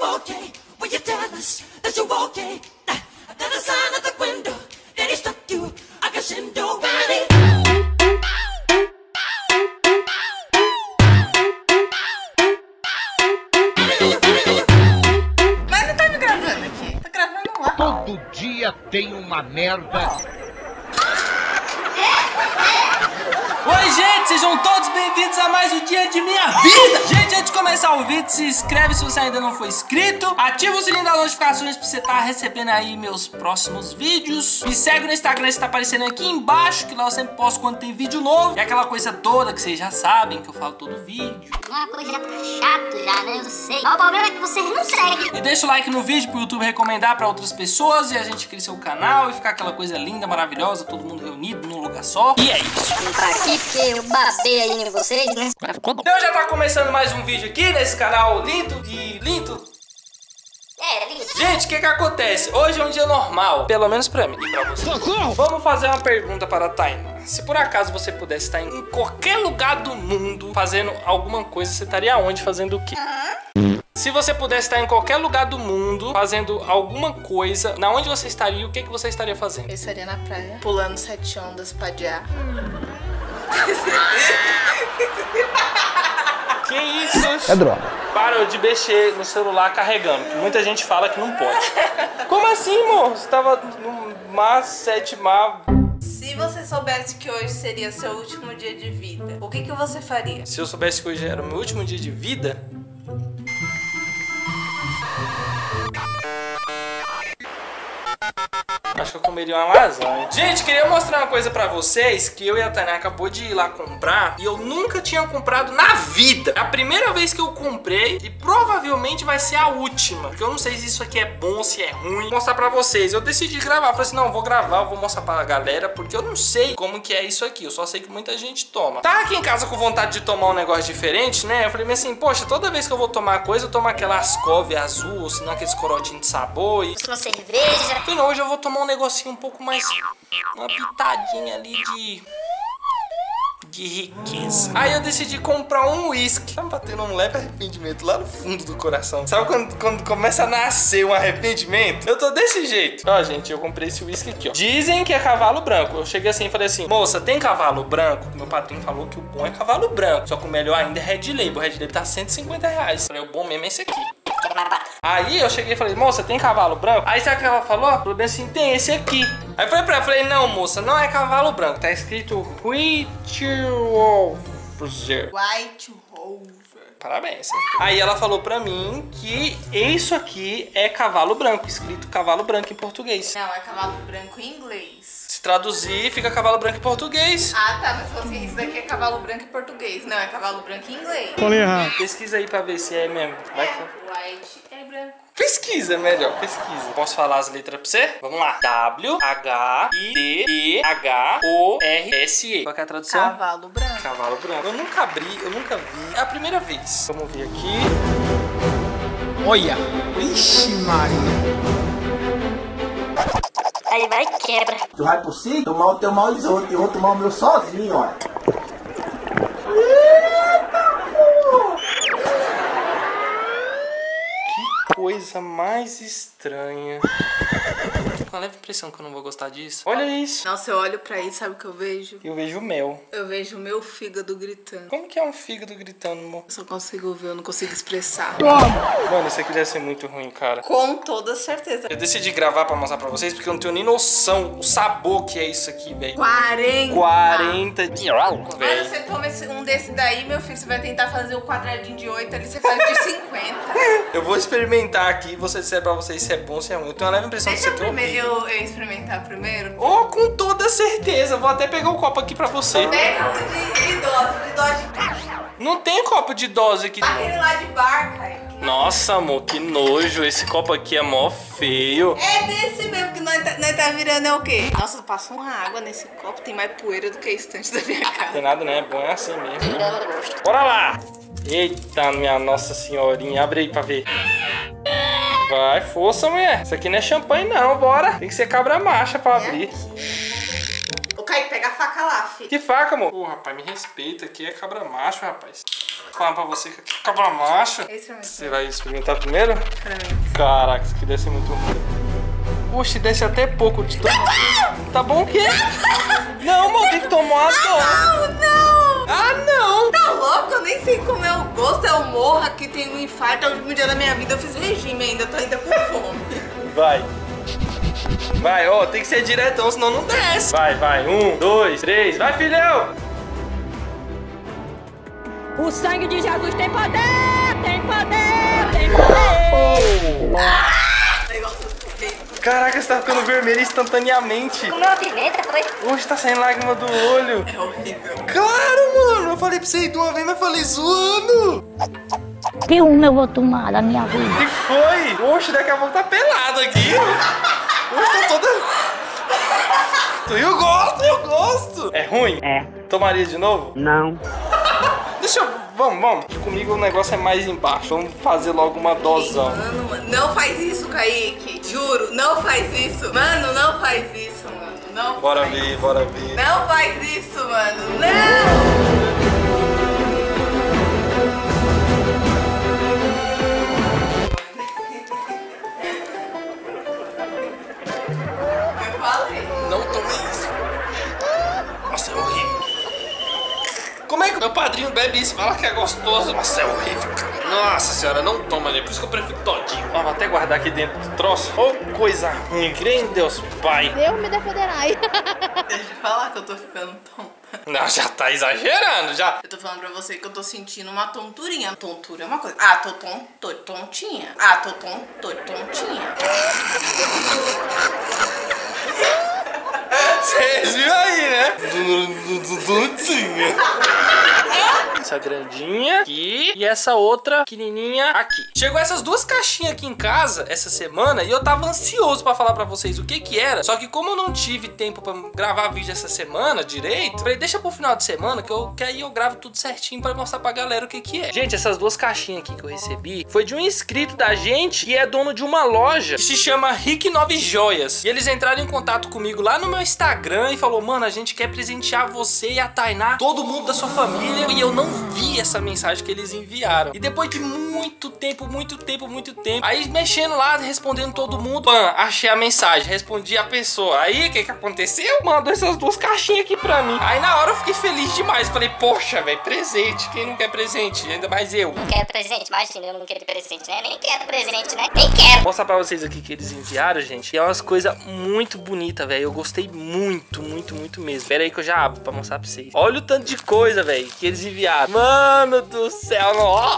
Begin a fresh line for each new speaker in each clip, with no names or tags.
okay? Will you tell us that you're okay? Then the sign at the window, then he struck you. I guess you know why.
Mas não tá me gravando aqui. Tá gravando lá.
Todo dia tem uma merda.
Oi, gente, sejam todos bem-vindos a mais um dia de minha vida. Gente, antes de começar o vídeo, se inscreve se você ainda não for inscrito. Ativa o sininho das notificações pra você estar recebendo aí meus próximos vídeos. Me segue no Instagram, que tá aparecendo aqui embaixo, que lá eu sempre posto quando tem vídeo novo. E aquela coisa toda que vocês já sabem, que eu falo todo vídeo.
Uma coisa já tá chato já, né? Eu sei. O problema é que vocês não seguem.
E deixa o like no vídeo pro YouTube recomendar pra outras pessoas e a gente crescer o canal e ficar aquela coisa linda, maravilhosa, todo mundo reunido num lugar só. E é isso.
Vem pra aqui porque eu babei aí em vocês, né?
Então já tá começando mais um vídeo aqui nesse canal lindo e lindo.
Lindo.
Gente, o que acontece? Hoje é um dia normal, pelo menos pra mim e pra você. Socorro! Vamos fazer uma pergunta para a Tainá. Se por acaso você pudesse estar em qualquer lugar do mundo fazendo alguma coisa, você estaria onde fazendo o quê? Se você pudesse estar em qualquer lugar do mundo fazendo alguma coisa, na onde você estaria e o que você estaria fazendo?
Eu estaria na praia, pulando 7 ondas pra adiar.
Que isso?
É droga.
Parou de mexer no celular carregando, que muita gente fala que não pode. Como assim, amor? Você tava no mar 7 mar...
Se você soubesse que hoje seria seu último dia de vida, o que você faria?
Se eu soubesse que hoje era o meu último dia de vida... Acho que eu comeria uma lasanha. Gente, queria mostrar uma coisa pra vocês, que eu e a Tainá acabou de ir lá comprar e eu nunca tinha comprado na vida. É a primeira vez que eu comprei e provavelmente vai ser a última, porque eu não sei se isso aqui é bom, se é ruim. Vou mostrar pra vocês. Eu decidi gravar, falei assim, não, eu vou gravar, eu vou mostrar pra galera, porque eu não sei como que é isso aqui. Eu só sei que muita gente toma. Tá aqui em casa com vontade de tomar um negócio diferente, né? Eu falei assim, poxa, toda vez que eu vou tomar coisa, eu tomo aquela Ascov azul, ou senão aqueles corotinhos de sabor e...
Uma cerveja.
Falei, não, hoje eu vou tomar um negocinho um pouco mais... uma pitadinha ali de riqueza. Aí eu decidi comprar um uísque. Tá me batendo um leve arrependimento lá no fundo do coração. Sabe quando começa a nascer um arrependimento? Eu tô desse jeito. Ó, gente, eu comprei esse uísque aqui, ó. Dizem que é cavalo branco. Eu cheguei assim e falei assim, moça, tem cavalo branco? Meu padrinho falou que o bom é cavalo branco. Só que o melhor ainda é Red Label. O Red Label tá R$150. Falei, o bom mesmo é esse aqui. Aí eu cheguei e falei, moça, tem cavalo branco? Aí sabe o que ela falou? Falou bem assim, tem esse aqui. Aí eu falei pra ela, falei, não, moça, não é cavalo branco. Tá escrito White Rover.
White Rover.
Parabéns. Aí ela falou pra mim que isso aqui é cavalo branco, escrito cavalo branco em português.
Não, é cavalo branco em inglês.
Se traduzir, fica cavalo branco em português.
Ah, tá, mas falou assim, isso daqui é cavalo branco em português. Não, é cavalo branco em inglês.
Falei errado.
Pesquisa aí pra ver se é mesmo. Vai que...
White é branco.
Pesquisa, melhor, pesquisa. Posso falar as letras pra você? Vamos lá. W-H-I-T-E-H-O-R-S-E. Qual que é a tradução?
Cavalo branco.
Cavalo branco. Eu nunca abri, eu nunca vi. É a primeira vez. Vamos ver aqui.
Olha. Ixi, Maria.
Aí vai e quebra.
Tu vai por si, tomar o teu mal dos outros. Eu vou tomar o meu sozinho, olha.
Coisa mais estranha. Tô com a leve impressão que eu não vou gostar disso. Olha isso.
Nossa, eu olho pra isso, sabe o que eu vejo?
Eu vejo mel.
Eu vejo o meu fígado gritando.
Como que é um fígado gritando, amor?
Eu só consigo ver, eu não consigo expressar.
Mano, isso aqui deve ser muito ruim, cara.
Com toda certeza.
Eu decidi gravar pra mostrar pra vocês porque eu não tenho nem noção o sabor que é isso aqui, velho.
40
dias,
Mano,
velho.
você toma um desse daí, meu filho, você vai tentar fazer o quadradinho de 8 ali, você faz de 50.
Eu vou experimentar aqui e vou dizer pra vocês se é bom ou se é ruim. Eu tenho uma leve impressão
Deixa
que você tem
eu experimentar primeiro.
Oh, com toda certeza. Vou até pegar o copo aqui pra você.
Pega o de dose.
Não tem copo de dose aqui.
Aquele lá de bar, cara.
Nossa, amor, que nojo. Esse copo aqui é mó feio.
É desse mesmo que nós tá virando é o quê? Nossa, passou uma água nesse copo, tem mais poeira do que a estante da minha casa.
Tem nada, né? É bom, é assim mesmo. Bora lá. Eita, minha Nossa Senhorinha. Abre aí pra ver. Vai, força, mulher. Isso aqui não é champanhe, não. Bora. Tem que ser cabra macha pra abrir.
Ô, Kaique, pega a faca lá, filho.
Que faca, amor? Pô, rapaz, me respeita. Aqui é cabra macho, rapaz. Falando pra você que aqui acaba macho. Você vai experimentar primeiro? Caraca, isso aqui deve ser muito ruim. Oxe, desce até pouco de tomar. Tá bom o quê? Não, mano, tem que tomar uma dose.
Não!
Ah, não!
Tá louco? Eu nem sei como é o gosto. Eu morro aqui, tenho um infarto. É o último dia da minha vida eu fiz regime ainda. Tô ainda com fome.
Vai. Vai, ó, tem que ser diretão, senão não desce. Vai, vai. 1, 2, 3. Vai, filhão!
O sangue de Jesus tem poder, tem poder, tem poder.
Caraca, você tá ficando vermelho instantaneamente.
Comeu uma pimenta, foi?
Hoje tá saindo lágrima do olho.
É horrível.
Claro, mano. Eu falei pra você ir de uma vez, mas falei zoando.
Que uma eu vou tomar da minha vida?
O que foi? Oxe, daqui a pouco tá pelado aqui. Oxe, tá toda... Eu gosto. É ruim?
É.
Tomaria de novo?
Não.
Deixa eu... Vamos. Comigo o negócio é mais embaixo. Vamos fazer logo uma dosão.
Mano, não faz isso, Kaique. Juro, não faz isso. Mano, não faz isso, mano. Não
Bora
faz.
ver, bora ver.
Não faz isso, mano. Não! Eu falei.
Não tomei isso. Nossa, é horrível. Como é que meu padrinho bebe isso? Fala que é gostoso. Nossa, é horrível, cara. Nossa senhora, não toma, né? Por isso que eu prefiro todinho. Ó, vou até guardar aqui dentro do troço. Ô, coisa ruim. Crê em Deus, pai.
Deus me defenderai.
Deixa eu falar que eu tô ficando tonta.
Não, já tá exagerando, já.
Eu tô falando pra você que eu tô sentindo uma tonturinha. Tontura é uma coisa. Ah, tô tontinha. Ah, tô tontinha.
Vocês viram aí, né? Tontinha. Essa grandinha aqui e essa outra pequenininha aqui. Chegou essas duas caixinhas aqui em casa essa semana e eu tava ansioso pra falar pra vocês o que que era. Só que como eu não tive tempo pra gravar vídeo essa semana direito, falei, deixa pro final de semana que aí eu gravo tudo certinho pra mostrar pra galera o que que é. Gente, essas duas caixinhas aqui que eu recebi foi de um inscrito da gente que é dono de uma loja que se chama Rick 9 Joias. E eles entraram em contato comigo lá no meu Instagram e falou, mano, a gente quer presentear você e a Tainá, todo mundo da sua família. E eu não vi essa mensagem que eles enviaram. E depois de muito tempo, aí mexendo lá, respondendo todo mundo, pã, achei a mensagem, respondi a pessoa. Aí, o que que aconteceu? Mandou essas duas caixinhas aqui pra mim. Aí na hora eu fiquei feliz demais. Falei, poxa, velho, presente. Quem não quer presente? Ainda mais eu.
Não quero presente, imagina, eu não quero presente, né? Nem quero presente, né? Nem quero.
Vou mostrar pra vocês aqui que eles enviaram, gente. E é umas coisas muito bonitas, velho. Eu gostei muito mesmo. Pera aí que eu já abro pra mostrar pra vocês. Olha o tanto de coisa, velho, que eles enviaram. Mano do céu.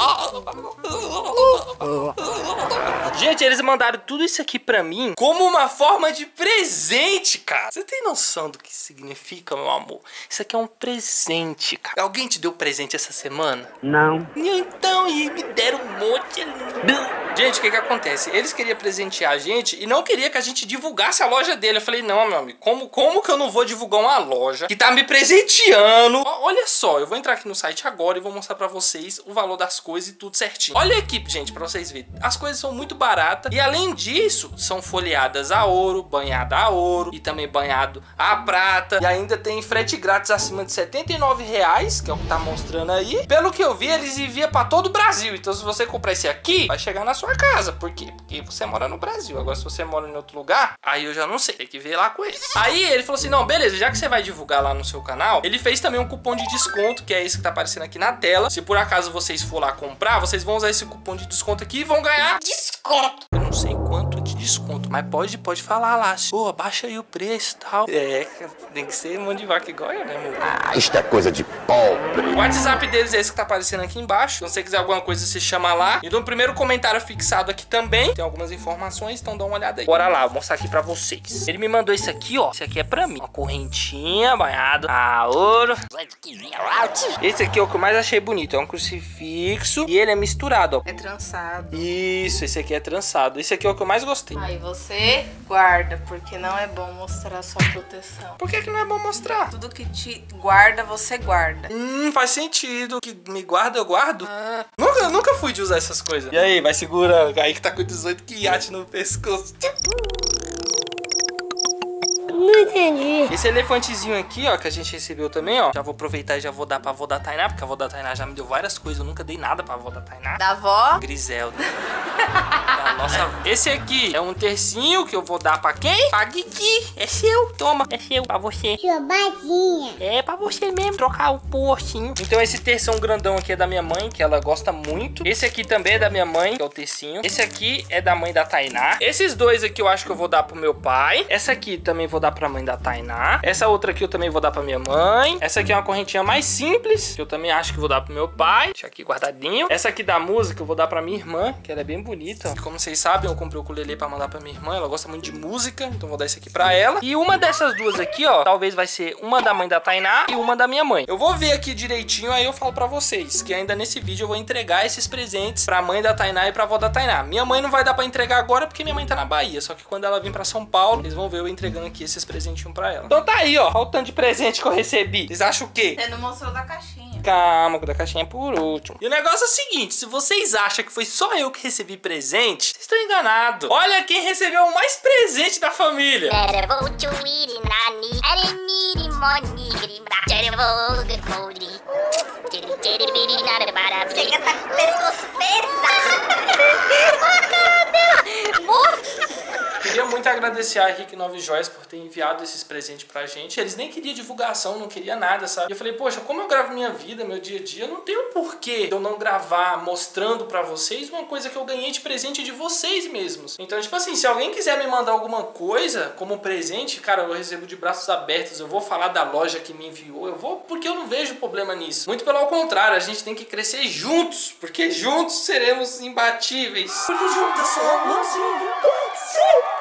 Gente, eles mandaram tudo isso aqui pra mim como uma forma de presente, cara. Você tem noção do que significa, meu amor? Isso aqui é um presente, cara. Alguém te deu presente essa semana?
Não.
Então, e me deram um monte. Gente, o que que acontece? Eles queriam presentear a gente e não queria que a gente divulgasse a loja dele. Eu falei, não, meu amigo, como que eu não vou divulgar uma loja que tá me presenteando? Olha só, eu vou entrar aqui no site agora e vou mostrar pra vocês o valor das coisas e tudo certinho. Olha aqui, gente, pra vocês verem. As coisas são muito baratas e além disso, são folheadas a ouro, banhada a ouro e também banhado a prata. E ainda tem frete grátis acima de R$79, que é o que tá mostrando aí. Pelo que eu vi, eles enviam pra todo o Brasil. Então se você comprar esse aqui, vai chegar na sua casa. Por quê? Porque você mora no Brasil. Agora se você mora em outro lugar, aí eu já não sei. Tem que ver lá com eles. Aí ele falou assim, não, beleza, já que você vai divulgar lá no seu canal, ele fez também um cupom de desconto, que é esse que tá aparecendo aqui na tela. Se por acaso vocês for lá comprar, vocês vão usar esse cupom de desconto aqui e vão ganhar desconto. Eu não sei quanto de desconto, mas pode falar lá. Pô, abaixa aí o preço e tal. É, tem que ser mão de vaca igual eu, né, amor?
Ah, isto é coisa de pobre.
O WhatsApp deles é esse que tá aparecendo aqui embaixo. Se você quiser alguma coisa, você chama lá. E no primeiro comentário fixado aqui também tem algumas informações, então dá uma olhada aí. Bora lá, vou mostrar aqui pra vocês. Ele me mandou isso aqui, ó. Esse aqui é pra mim. Uma correntinha, banhado a ouro. Esse aqui é o que eu mais achei bonito. É um crucifixo e ele é misturado, ó.
É trançado.
Isso, esse aqui é trançado. Esse aqui é o que eu mais gostei.
Aí você guarda, porque não é bom mostrar sua proteção.
Por que não é bom mostrar?
Tudo que te guarda, você guarda.
Faz sentido. Que me guarda, eu guardo. Nunca fui de usar essas coisas. E aí, vai segurando. Aí que tá com 18 quiates no pescoço.
Não entendi.
Esse elefantezinho aqui, ó, que a gente recebeu também, ó. Já vou aproveitar e já vou dar pra avó da Tainá, porque a avó da Tainá já me deu várias coisas. Eu nunca dei nada pra avó da Tainá.
Da avó?
Griselda. Nossa, esse aqui é um tercinho que eu vou dar pra quem? Pra Gigi. É seu. Toma. É seu. Pra você.
Chupadinha.
É pra você mesmo. Trocar o postinho. Então esse terção grandão aqui é da minha mãe, que ela gosta muito. Esse aqui também é da minha mãe, que é o tercinho. Esse aqui é da mãe da Tainá. Esses dois aqui eu acho que eu vou dar pro meu pai. Essa aqui também vou dar pra mãe da Tainá. Essa outra aqui eu também vou dar pra minha mãe. Essa aqui é uma correntinha mais simples, que eu também acho que vou dar pro meu pai. Deixa aqui guardadinho. Essa aqui da música eu vou dar pra minha irmã, que ela é bem bonita. E como vocês sabem, eu comprei o ukulele pra mandar pra minha irmã. Ela gosta muito de música, então vou dar esse aqui pra ela. E uma dessas duas aqui, ó, talvez vai ser uma da mãe da Tainá e uma da minha mãe. Eu vou ver aqui direitinho, aí eu falo pra vocês, que ainda nesse vídeo eu vou entregar esses presentes pra mãe da Tainá e pra avó da Tainá. Minha mãe não vai dar pra entregar agora, porque minha mãe tá na Bahia. Só que quando ela vir pra São Paulo, vocês vão ver eu entregando aqui esses presentinhos pra ela. Então tá aí, ó, olha o tanto de presente que eu recebi. Vocês acham o quê?
Você não mostrou da caixinha.
Calma, da caixinha é por último. E o negócio é o seguinte, se vocês acham que foi só eu que recebi presente, vocês estão enganados. Olha quem recebeu mais presente da família.
Chega, tá com o pescoço pesado. Olha a cara dela. Nossa.
Queria muito agradecer a Henrique Nove Joias por ter enviado esses presentes pra gente. Eles nem queriam divulgação, não queria nada, sabe? E eu falei, poxa, como eu gravo minha vida, meu dia a dia, não tem um porquê de eu não gravar mostrando pra vocês uma coisa que eu ganhei de presente de vocês mesmos. Então, tipo assim, se alguém quiser me mandar alguma coisa como presente, cara, eu recebo de braços abertos. Eu vou falar da loja que me enviou, eu vou porque eu não vejo problema nisso. Muito pelo contrário, a gente tem que crescer juntos, porque juntos seremos imbatíveis. Porque juntos somos imbatíveis.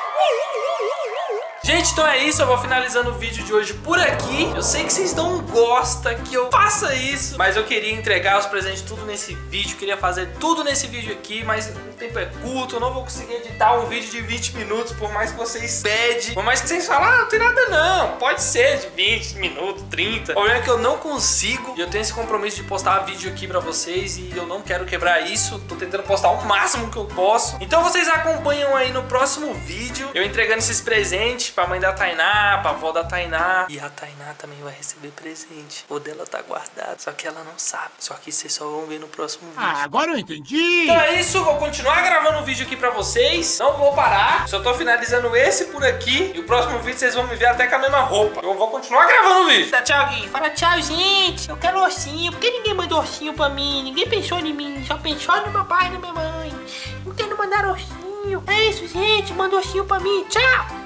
Gente, então é isso, eu vou finalizando o vídeo de hoje por aqui. Eu sei que vocês não gostam que eu faça isso, mas eu queria entregar os presentes tudo nesse vídeo, queria fazer tudo nesse vídeo aqui, mas o tempo é curto, eu não vou conseguir editar um vídeo de 20 minutos, por mais que vocês pedem, por mais que vocês falem, ah, não tem nada não, pode ser de 20 minutos, 30. O problema é que eu não consigo, e eu tenho esse compromisso de postar vídeo aqui pra vocês, e eu não quero quebrar isso, tô tentando postar o máximo que eu posso. Então vocês acompanham aí no próximo vídeo, eu entregando esses presentes pra mãe da Tainá, pra avó da Tainá. E a Tainá também vai receber presente. O dela tá guardado, só que ela não sabe. Só que vocês só vão ver no próximo vídeo.
Ah, agora eu entendi!
Então é isso, vou continuar gravando o vídeo aqui pra vocês. Não vou parar, só tô finalizando esse por aqui. E o próximo vídeo vocês vão me ver até com a mesma roupa. Eu vou continuar gravando o vídeo. Dá tchau, Gui.
Fala tchau, gente. Eu quero ursinho. Por que ninguém mandou ursinho pra mim? Ninguém pensou em mim. Só pensou no meu pai e na minha mãe. Por que não mandaram ursinho? É isso, gente. Manda ursinho pra mim. Tchau.